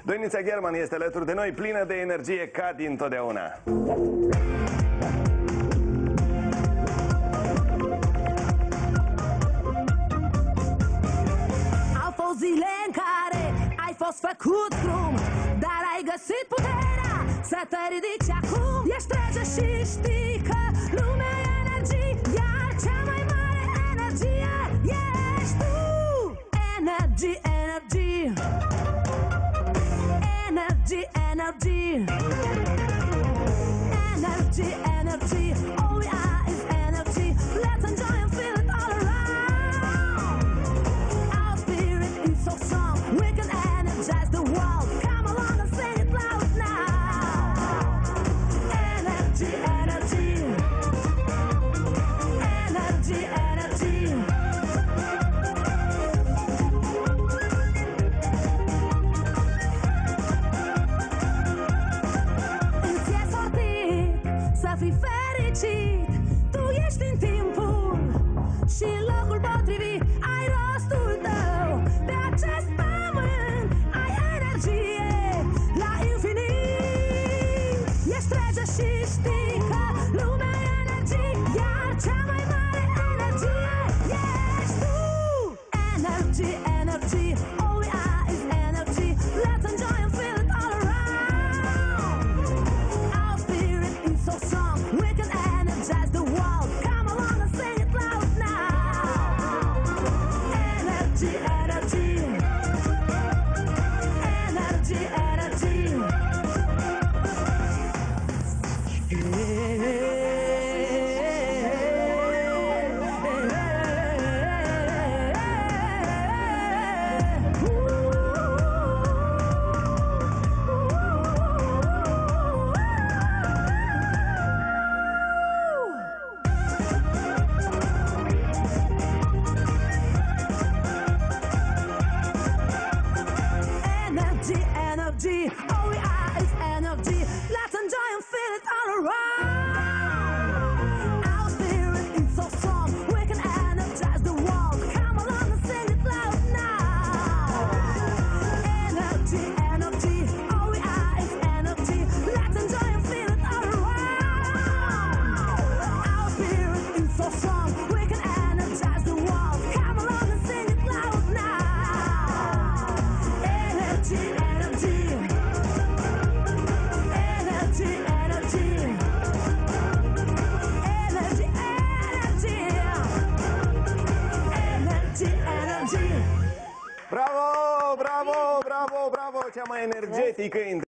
Doinița Gherman este alături de noi, plină de energie ca dintotdeauna. Au fost zile în care ai fost făcut drum, dar ai găsit puterea să te ridici acum. Ești rege și știi că lumea e energie, iar cea mai mare energie ești tu. Energy, energy, energy, energy, energy, energy, all we are is energy. Let's enjoy and feel it all around. Our spirit is so strong, we can energize the world. Come along and sing it loud now. Energy, energy, energy, energy. Îți e sortit să fii fericit, tu ești în timpul și în locul potrivit. Ai rostul tău pe acest pământ, ai energie la infinit. Ești rege și știi că lumea e energie, iar cea mai mare energie ești tu. Energy, energy, all we are is energy. Let's enjoy and feel it all around. Our spirit is so strong, we can energize the world. Come along and sing it loud now. Energy, energy, energy, energy. Energy, energy, all we are is energy. Let's enjoy and feel it all around. Our spirit is so strong, we can energize the world. Come along and sing it loud now. Energy, energy, all we are is energy. Let's enjoy and feel it all around. Our spirit is so strong, we can energize the world. Come along and sing it loud now. Energy, energy, energy, energy, energy, energy, energy, energy. Bravo, bravo, bravo, bravo, cea mai energetică